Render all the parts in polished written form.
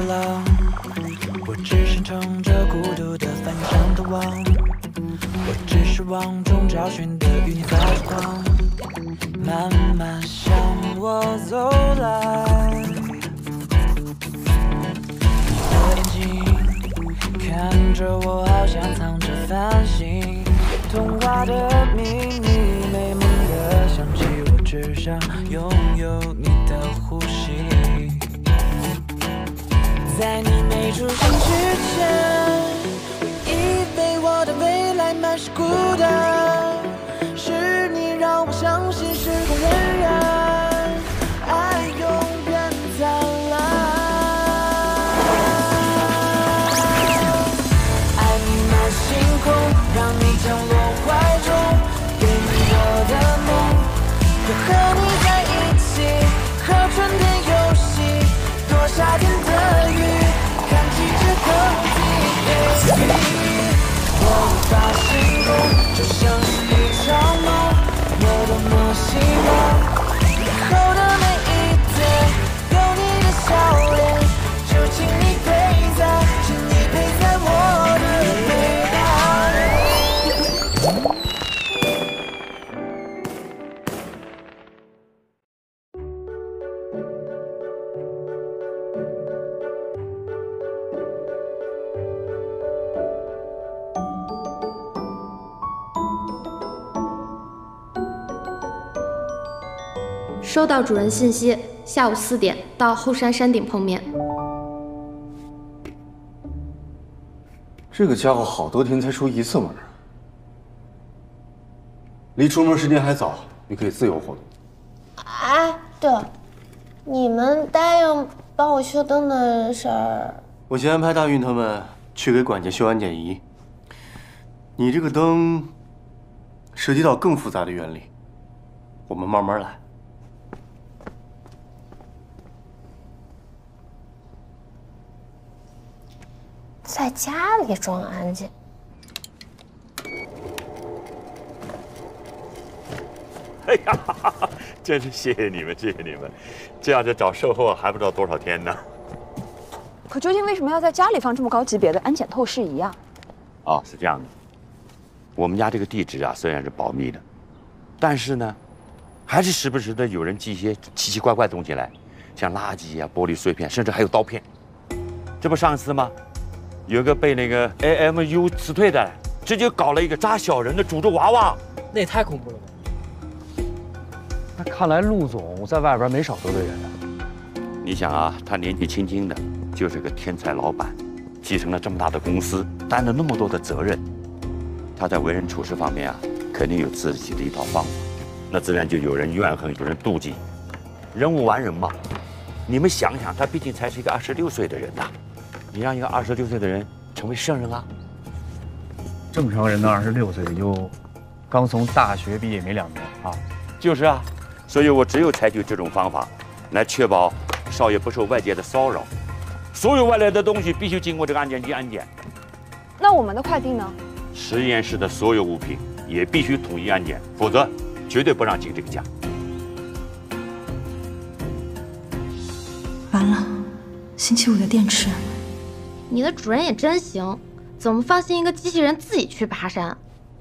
了，我只身乘着孤独的帆船逃亡，我只是往中找寻的与你发着光，慢慢向我走来。你的眼睛看着我，好像藏着繁星，童话的秘密，美梦的香气，我只想拥有你的呼吸。在你没出现之前，我以为我的未来满是孤单，是你让我相信时空荏苒，爱永远灿烂。爱弥漫星空，让你降落怀中，给你我的梦，要和你在一起，和春天游戏，躲夏天的雨，看季节的地北。我无法形容，就像是一场梦，我多么希望以后的每一天有你的笑脸，就请你陪在，请你陪在我的背旁。 收到主人信息，下午4点到后山山顶碰面。 这个家伙好多天才出一次门，离出门时间还早，你可以自由活动。 哎，对了，你们答应帮我修灯的事儿， 我先安排大运他们去给管家修安检仪。你这个灯涉及到更复杂的原理，我们慢慢来。 在家里装安检。 哎呀，真是谢谢你们，谢谢你们，这样子找售后还不知道多少天呢。 可究竟为什么要在家里放这么高级别的安检透视仪啊？ 哦，是这样的，我们家这个地址啊虽然是保密的，但是呢，还是时不时的有人寄一些奇奇怪怪的东西来，像垃圾啊、玻璃碎片，甚至还有刀片。这不上次吗？有个被那个 AMU 辞退的，直接搞了一个扎小人的诅咒娃娃， 那也太恐怖了吧！ 那看来陆总在外边没少得罪人啊。 你想啊，他年纪轻轻的，就是个天才老板，继承了这么大的公司，担了那么多的责任，他在为人处事方面啊，肯定有自己的一套方法，那自然就有人怨恨，有人妒忌，人无完人嘛。你们想想，他毕竟才是一个26岁的人呐。你让一个26岁的人成为圣人啊？ 正常人的26岁也就刚从大学毕业没2年啊。 就是啊，所以我只有采取这种方法，来确保少爷不受外界的骚扰。所有外来的东西必须经过这个安检机安检。 那我们的快递呢？ 实验室的所有物品也必须统一安检，否则绝对不让进这个家。 完了，星期5的电池。 你的主人也真行，怎么放心一个机器人自己去爬山？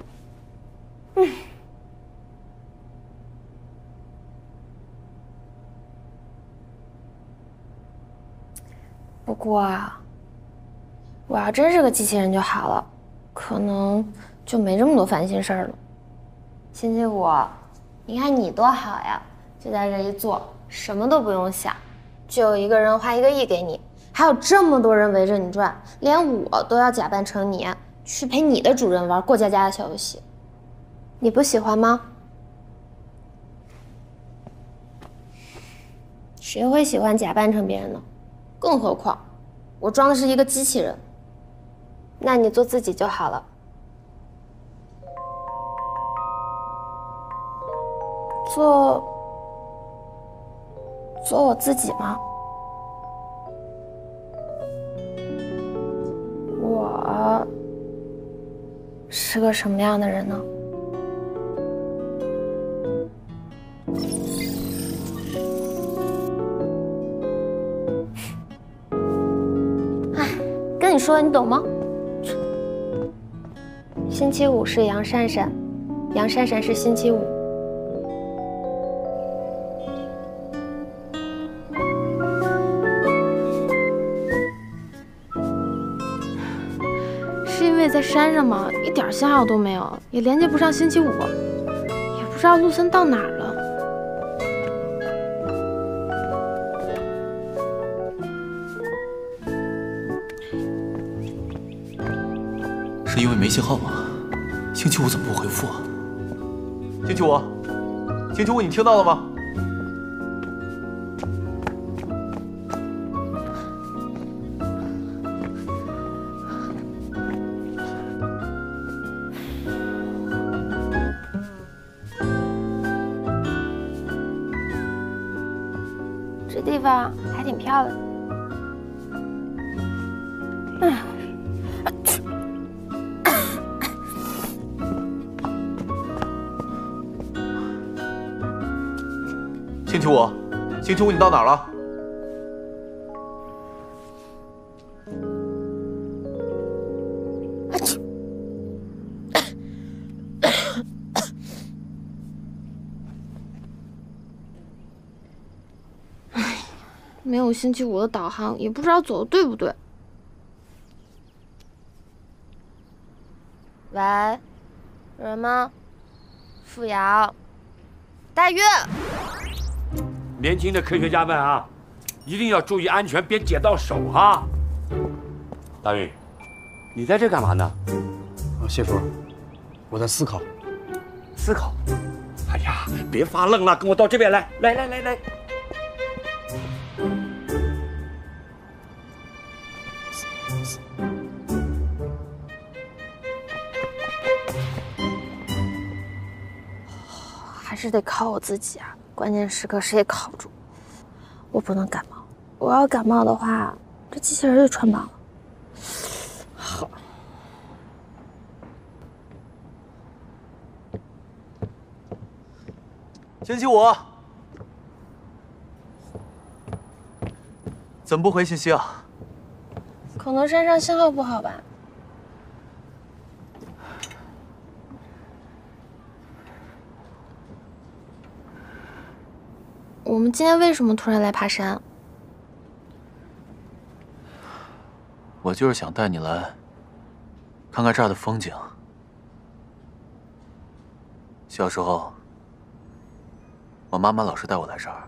不过啊，我要真是个机器人就好了，可能就没这么多烦心事儿了。星期5，你看你多好呀，就在这一坐，什么都不用想，就有一个人花1个亿给你。还有这么多人围着你转，连我都要假扮成你，去陪你的主人玩过家家的小游戏，你不喜欢吗？谁会喜欢假扮成别人呢？更何况，我装的是一个机器人。那你做自己就好了。做我自己吗？我是个什么样的人呢？ 你说的，你懂吗？星期五是杨珊珊，杨珊珊是星期五。 是因为在山上嘛，一点信号都没有，也连接不上星期五，也不知道陆森到哪儿了。 是因为没信号吗？星期五怎么不回复啊？ 星期五，星期五，你听到了吗？ 这地方还挺漂亮的。 星期五，星期五，你到哪儿了？ 没有星期五的导航，也不知道走的对不对。 喂，有人吗？付瑶，大月。 年轻的科学家们啊，一定要注意安全，别捡到手哈。大运，你在这干嘛呢？ 谢佛，我在思考。 思考？哎呀，别发愣了，跟我到这边来，来。 还是得靠我自己啊！关键时刻谁也靠不住。我不能感冒，我要感冒的话，这机器人就穿帮了。好。 星期五，怎么不回信息啊？ 可能山上信号不好吧。 我们今天为什么突然来爬山？ 我就是想带你来看看这儿的风景。小时候，我妈妈老是带我来这儿。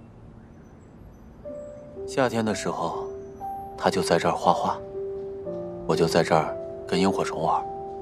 夏天的时候，她就在这儿画画，我就在这儿跟萤火虫玩。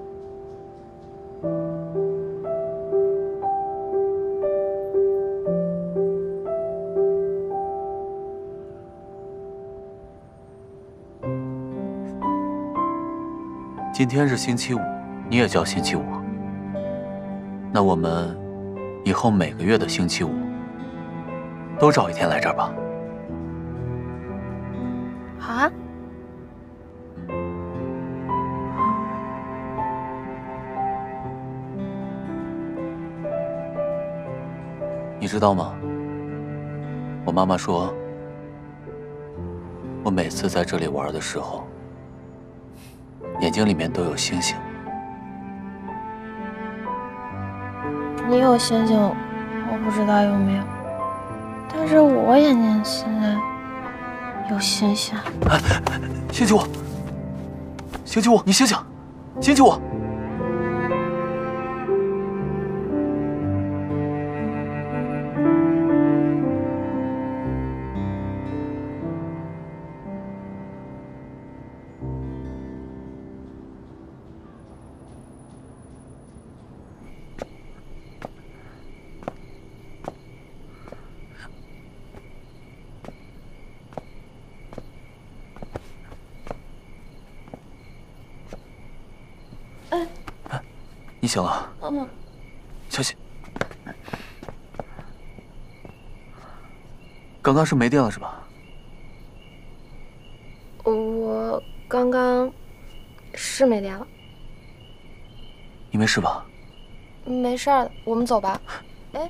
今天是星期五，你也叫星期五。那我们以后每个月的星期五都找一天来这儿吧。 好啊。 你知道吗？我妈妈说，我每次在这里玩的时候，眼睛里面都有星星。 你有星星，我不知道有没有，但是我眼睛现在有星星。 星期五，星期五，你醒醒！星期五。你醒了？小心！刚刚是没电了是吧？ 我刚刚是没电了。 你没事吧？ 没事儿，我们走吧。哎，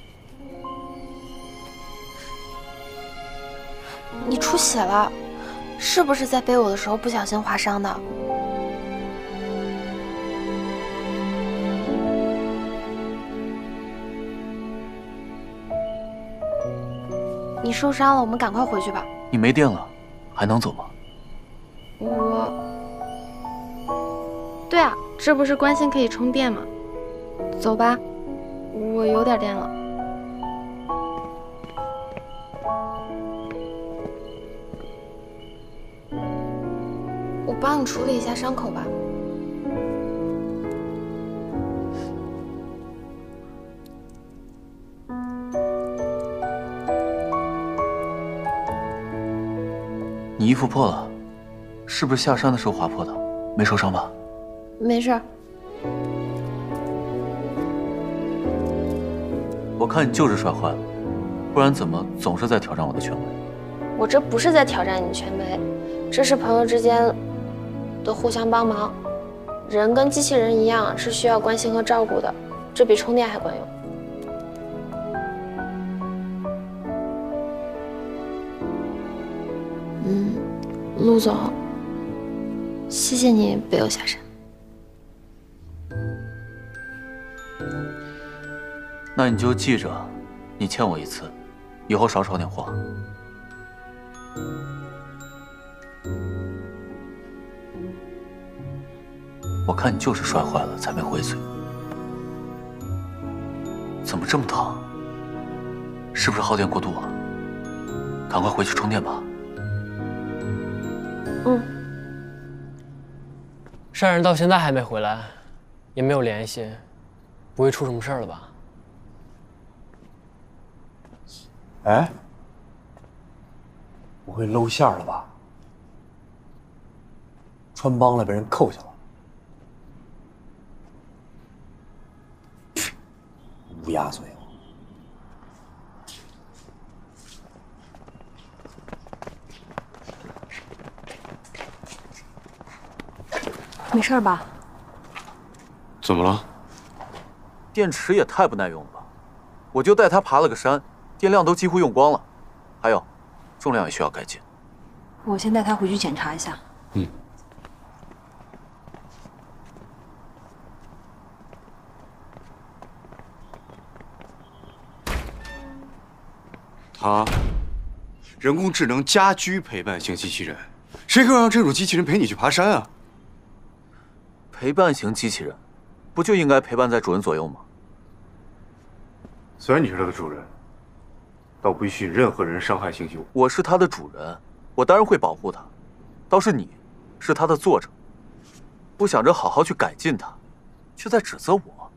你出血了， 是不是在背我的时候不小心划伤的？你受伤了，我们赶快回去吧。 你没电了，还能走吗？ 对啊，这不是关心可以充电吗？走吧，我有点电了。我帮你处理一下伤口吧。 你衣服破了，是不是下山的时候划破的？没受伤吧？ 没事。 我看你就是摔坏了，不然怎么总是在挑战我的权威？ 我这不是在挑战你权威，这是朋友之间的互相帮忙。人跟机器人一样，是需要关心和照顾的，这比充电还管用。陆总，谢谢你背我下山。 那你就记着，你欠我一次，以后少吵点话。我看你就是摔坏了才没回嘴。怎么这么疼？是不是耗电过度啊？赶快回去充电吧。 善人到现在还没回来，也没有联系，不会出什么事儿了吧？ 哎，不会露馅了吧？穿帮了被人扣下了，乌鸦嘴。 没事吧？ 怎么了？ 电池也太不耐用了吧！我就带它爬了个山，电量都几乎用光了，还有，重量也需要改进。 我先带他回去检查一下。 它，人工智能家居陪伴型机器人，谁会让这种机器人陪你去爬山啊？ 陪伴型机器人，不就应该陪伴在主人左右吗？ 虽然你是它的主人，但我不许任何人伤害星期五。 我是它的主人，我当然会保护它。倒是你，是它的作者，不想着好好去改进它，却在指责我。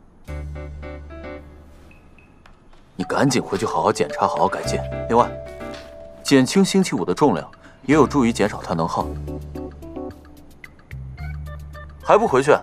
你赶紧回去好好检查，好好改进。另外，减轻星期五的重量，也有助于减少它能耗。还不回去？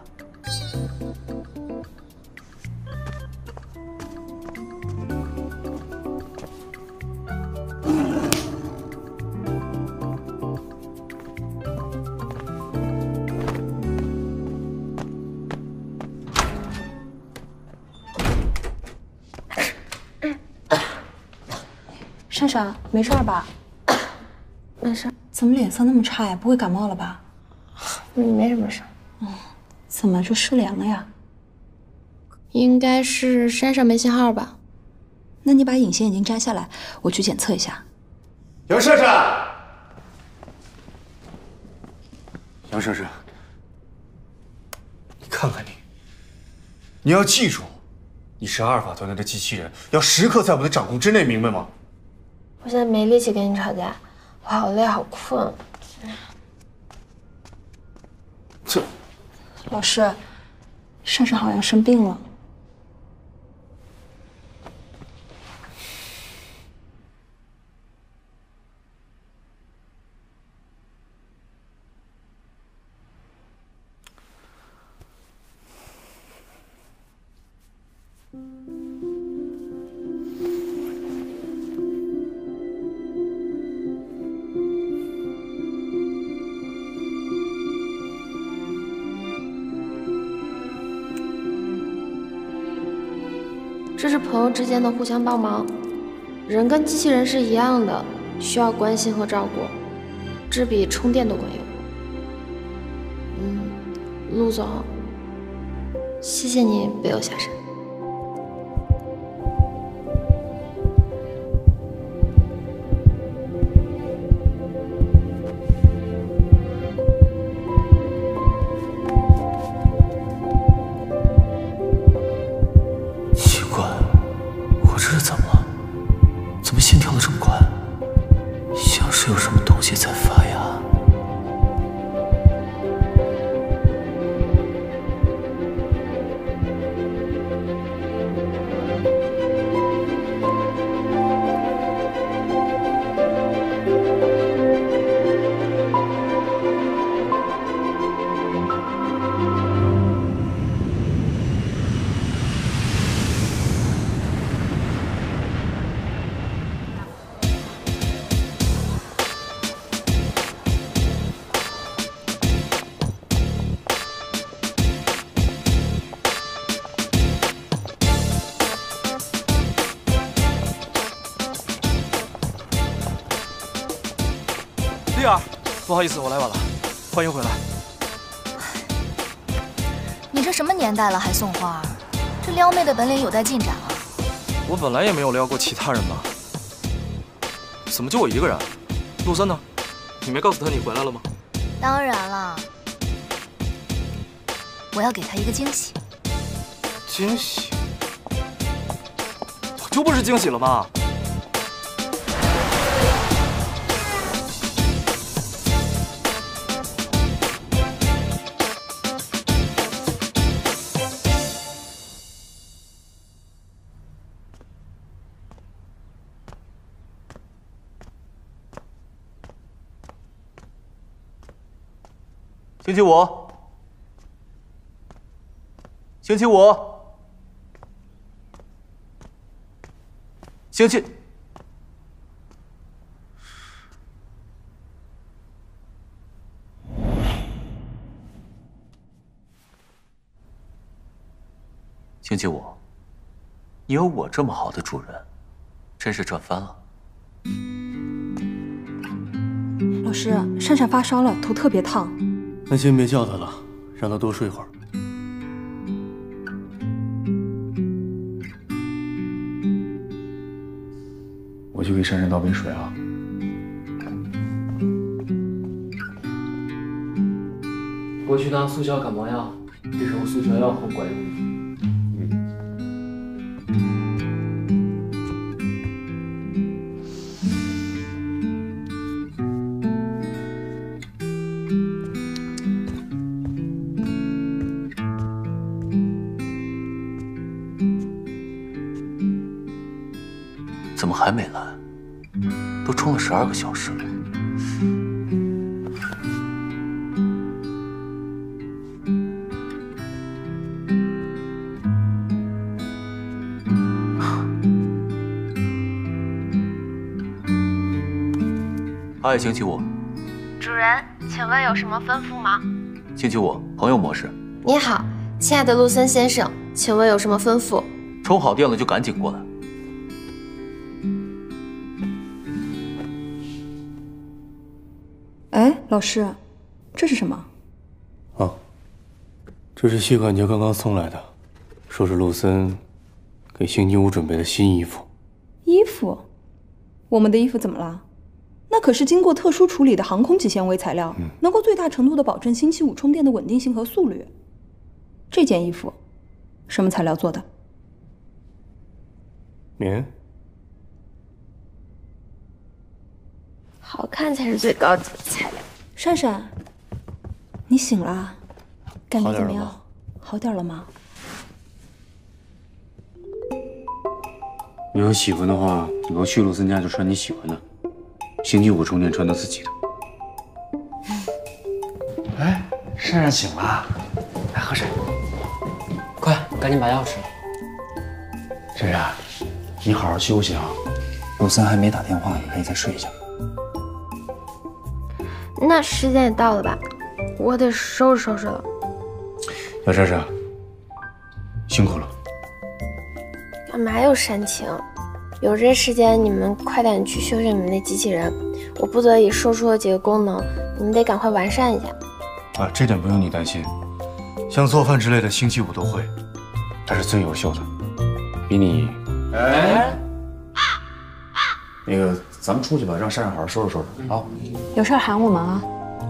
珊珊，没事吧？ 没事。 怎么脸色那么差呀？不会感冒了吧？ 没什么事。 怎么就失联了呀？ 应该是山上没信号吧？ 那你把隐形眼镜摘下来，我去检测一下。 杨珊珊，杨珊珊，你看看你，你要记住，你是阿尔法团队的机器人，要时刻在我们的掌控之内，明白吗？ 我现在没力气跟你吵架，我好累，好困。 这， 老师，珊珊好像生病了。 这是朋友之间的互相帮忙，人跟机器人是一样的，需要关心和照顾。 这比充电都管用。陆总，谢谢你背我下山。 奇怪，我这是怎么了？怎么心跳的这么快？像是有什么东西在发芽。 丽儿，不好意思，我来晚了，欢迎回来。 你这什么年代了还送花？这撩妹的本领有待进展啊！ 我本来也没有撩过其他人吧？怎么就我一个人？陆森呢？你没告诉他你回来了吗？ 当然了，我要给他一个惊喜。 惊喜？早就不是惊喜了吗？ 星期五，星期五，星期……星期五，你有我这么好的主人，真是赚翻了。 老师，善善发烧了，头特别烫。 那先别叫他了，让他多睡会儿。 我去给珊珊倒杯水啊。 我去拿速效感冒药，这时候速效药很管用的。 怎么还没来？都冲了12个小时了。嗨，星期五。 主人，请问有什么吩咐吗？ 星期五，朋友模式。 你好，亲爱的陆森先生，请问有什么吩咐？ 充好电了就赶紧过来。 哎，老师，这是什么？ 啊，这是谢管家刚刚送来的，说是陆森给星期五准备的新衣服。 衣服？我们的衣服怎么了？那可是经过特殊处理的航空级纤维材料，能够最大程度的保证星期五充电的稳定性和速率。这件衣服，什么材料做的？ 棉。 好看才是最高级的材料。 善善，你醒了，感觉怎么样？好点了吗？ 你要喜欢的话，以后去陆森家就穿你喜欢的，星期五充电穿他自己的。哎，善善醒了，来喝水。 快，赶紧把药吃了。 珊珊，你好好休息啊。陆森还没打电话，你可以再睡一觉。 那时间也到了吧，我得收拾收拾了。 小珊珊，辛苦了。 干嘛又煽情？有这时间你们快点去修修你们那机器人， 我不得已说出了几个功能，你们得赶快完善一下。 啊，这点不用你担心，像做饭之类的，星期五都会，他是最优秀的，比你。哎，那个，咱们出去吧，让珊珊好好收拾收拾啊。 有事喊我们啊。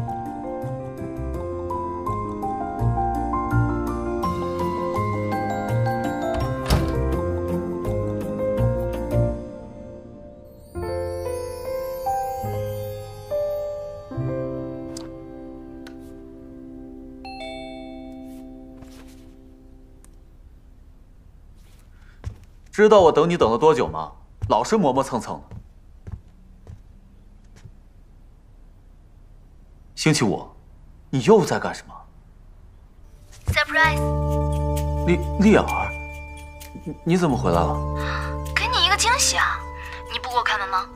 知道我等你等了多久吗？老是磨磨蹭蹭的。星期五，你又在干什么 ？Surprise！ 丽儿，你怎么回来了？ 给你一个惊喜啊！你不给我开门吗？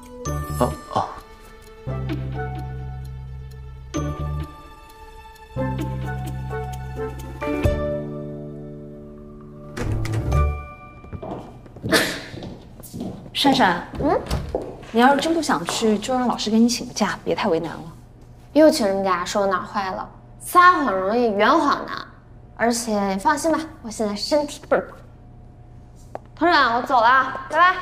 珊珊，你要是真不想去，就让老师给你请个假，别太为难了。 又请什么假？说我哪坏了？撒谎容易，圆谎难。而且你放心吧，我现在身体倍儿棒。同志们，我走了，拜拜。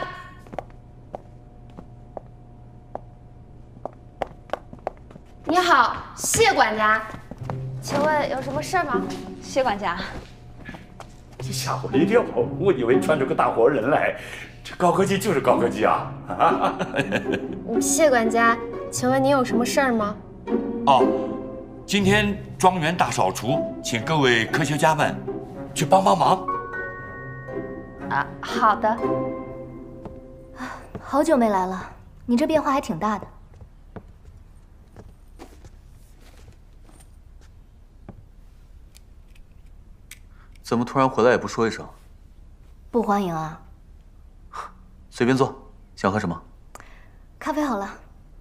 你好，谢管家，请问有什么事吗？ 谢管家， 这吓我一跳，我以为穿着个大活人来。这高科技就是高科技啊！ 谢管家，请问你有什么事儿吗？ 哦，今天庄园大扫除，请各位科学家们去帮帮忙。 啊，好的。 好久没来了，你这变化还挺大的。 怎么突然回来也不说一声？ 不欢迎啊。 随便坐，想喝什么？ 咖啡好了。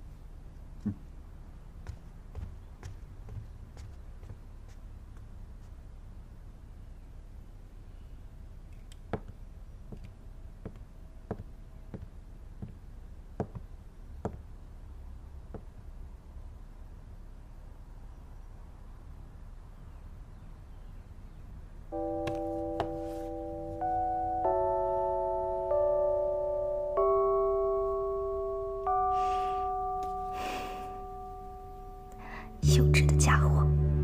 幼稚的家伙！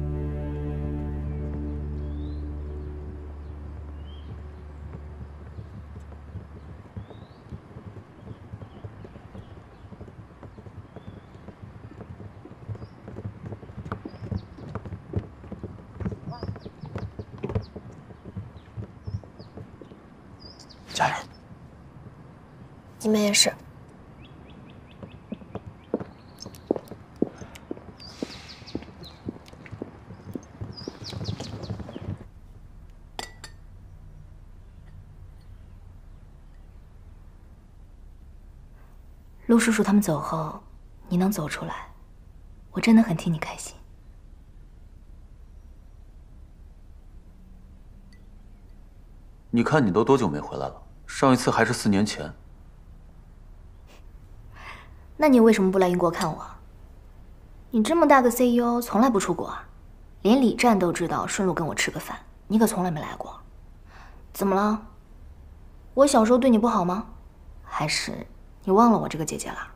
加油！ 你们也是。 陆叔叔他们走后，你能走出来，我真的很替你开心。 你看你都多久没回来了？上一次还是4年前。 那你为什么不来英国看我？你这么大个 CEO， 从来不出国啊？连李战都知道顺路跟我吃个饭，你可从来没来过。怎么了？我小时候对你不好吗？还是你忘了我这个姐姐了？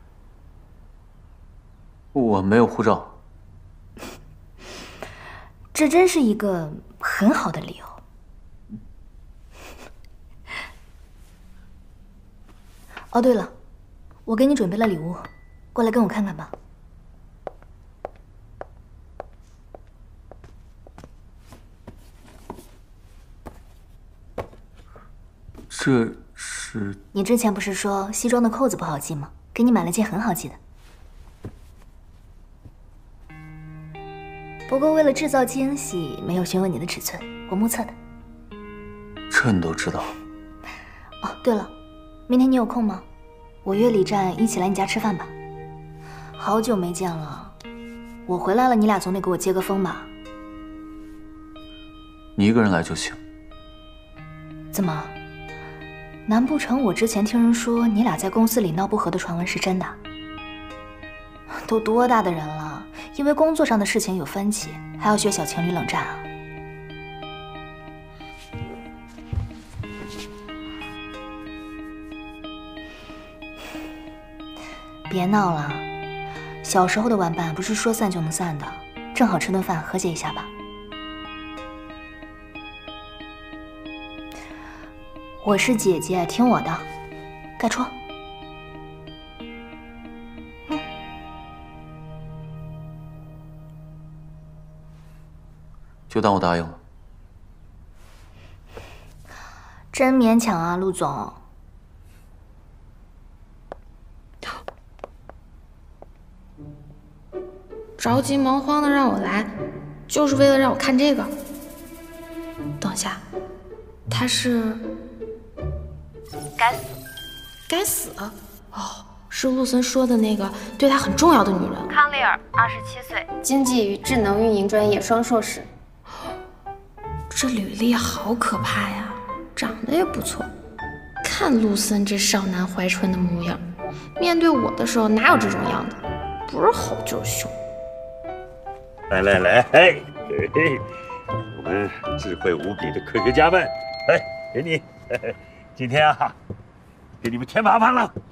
我没有护照。 这真是一个很好的理由。哦，对了，我给你准备了礼物，过来跟我看看吧。 这是…… 你之前不是说西装的扣子不好系吗？给你买了件很好系的。不过为了制造惊喜，没有询问你的尺寸，我目测的。 这你都知道？ 哦，对了，明天你有空吗？我约李战一起来你家吃饭吧。好久没见了，我回来了，你俩总得给我接个风吧？ 你一个人来就行。 怎么？难不成我之前听人说你俩在公司里闹不和的传闻是真的？ 都多大的人了，因为工作上的事情有分歧，还要学小情侣冷战啊？别闹了，小时候的玩伴不是说散就能散的，正好吃顿饭和解一下吧。我是姐姐，听我的，该戳。 就当我答应了。 真勉强啊，陆总。 着急忙慌的让我来，就是为了让我看这个。等下，他是该死， 该死。哦，是陆森说的那个对他很重要的女人。 康丽尔，27岁，经济与智能运营专业双硕士。 这履历好可怕呀，长得也不错。看陆森这少男怀春的模样，面对我的时候哪有这种样子？不是吼就是凶。 来来来，哎，我们智慧无比的科学家们，哎，给你，今天啊，给你们添麻烦了。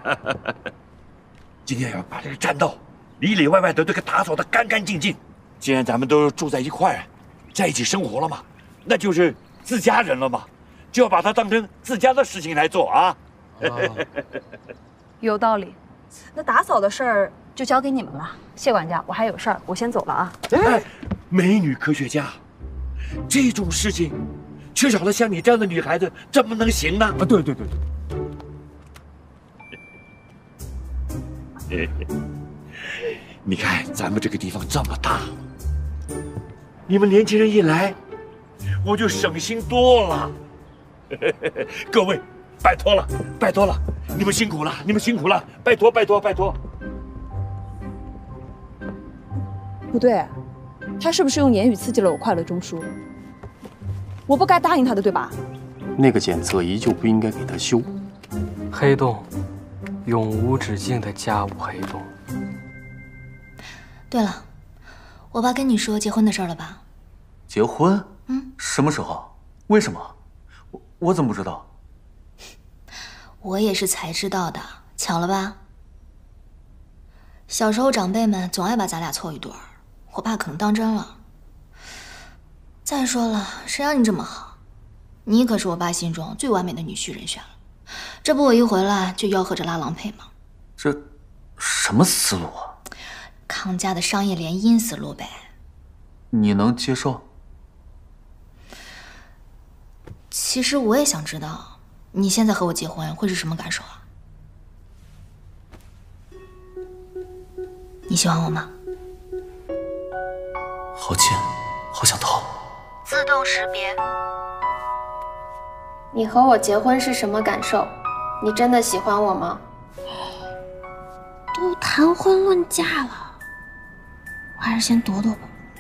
今天要把这个栈道里里外外的都给打扫得干干净净。既然咱们都住在一块儿，在一起生活了嘛，那就是自家人了嘛，就要把它当成自家的事情来做啊。 有道理。那打扫的事儿就交给你们了，谢管家，我还有事儿，我先走了啊。 哎，美女科学家，这种事情缺少了像你这样的女孩子，怎么能行呢？啊，对对对对。你看咱们这个地方这么大，你们年轻人一来，我就省心多了。各位，拜托了，拜托了，你们辛苦了，你们辛苦了，拜托拜托拜托。 不对，他是不是用言语刺激了我快乐中枢？我不该答应他的，对吧？ 那个检测仪就不应该给他修。 黑洞，永无止境的家务黑洞。 对了，我爸跟你说结婚的事了吧？ 结婚？ 嗯， 什么时候？为什么？我怎么不知道？ 我也是才知道的，巧了吧？小时候长辈们总爱把咱俩凑一对儿，我爸可能当真了。再说了，谁让你这么好？你可是我爸心中最完美的女婿人选了。这不我一回来就吆喝着拉郎配吗？ 这什么思路啊？ 康家的商业联姻思路呗。 你能接受？ 其实我也想知道，你现在和我结婚会是什么感受啊？你喜欢我吗？ 好近，好想逃。 自动识别。 你和我结婚是什么感受？你真的喜欢我吗？ 都谈婚论嫁了，我还是先躲躲吧。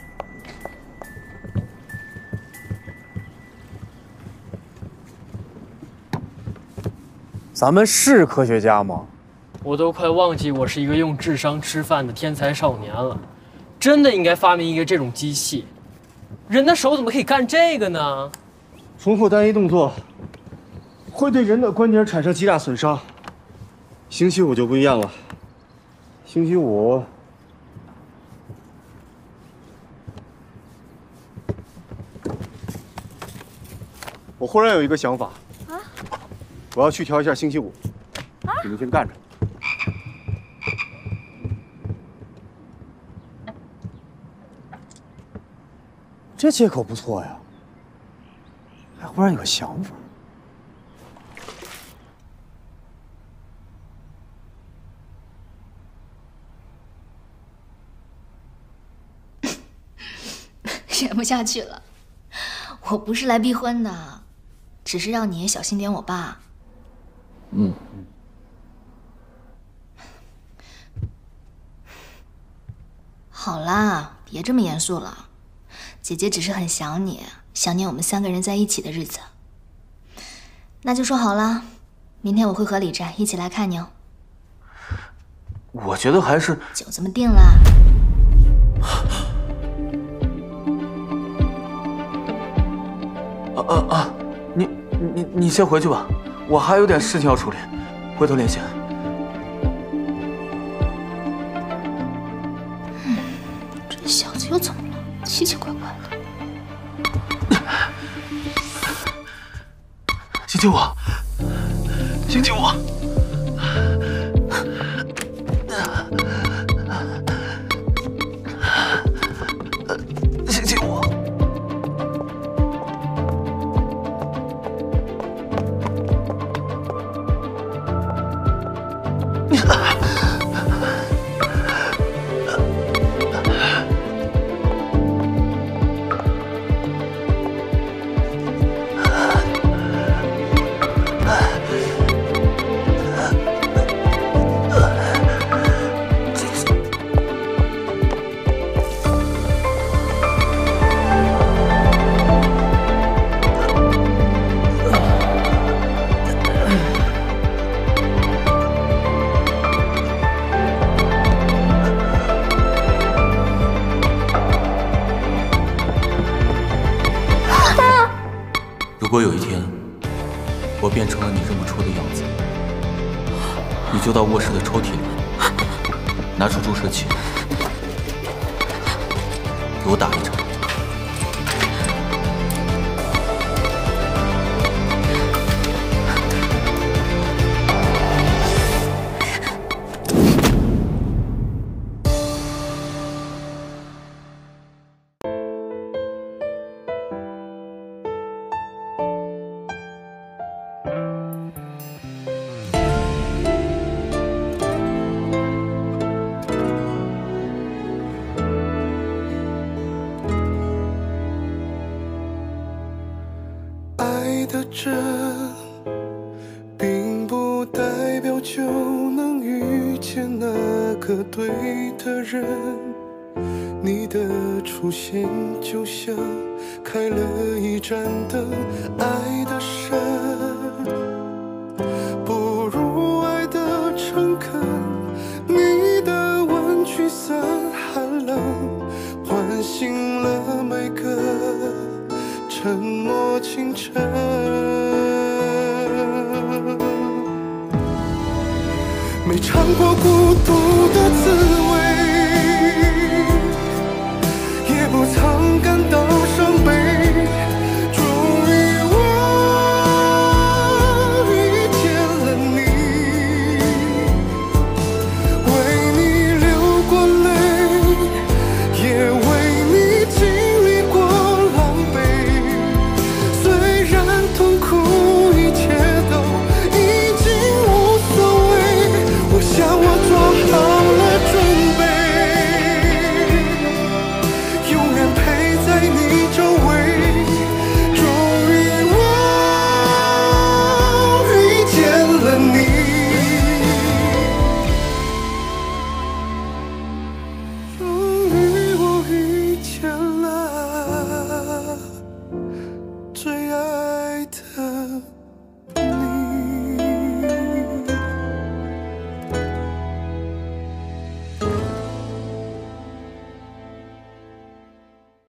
咱们是科学家吗？ 我都快忘记我是一个用智商吃饭的天才少年了，真的应该发明一个这种机器。人的手怎么可以干这个呢？ 重复单一动作会对人的关节产生极大损伤。星期五就不一样了，星期五我忽然有一个想法啊，我要去调一下星期五，你们先干着。 这借口不错呀，还忽然有个想法。 演不下去了，我不是来逼婚的，只是让你也小心点我爸。好啦，别这么严肃了，姐姐只是很想你，想念我们3个人在一起的日子。那就说好了，明天我会和李战一起来看你哦。 我觉得还是就这么定了。 你先回去吧，我还有点事情要处理，回头联系。 这小子又怎么了？奇奇怪怪的。 星期五，星期五。星期五。如果有一天我变成了你认不出的样子，你就到卧室的抽屉里拿出注射器，给我打一针。 爱的真，并不代表就能遇见那个对的人。你的出现就像开了一盏灯，爱的深，不如爱的诚恳。你的吻驱散寒冷，唤醒了每个沉默清晨。没尝过孤独的滋味，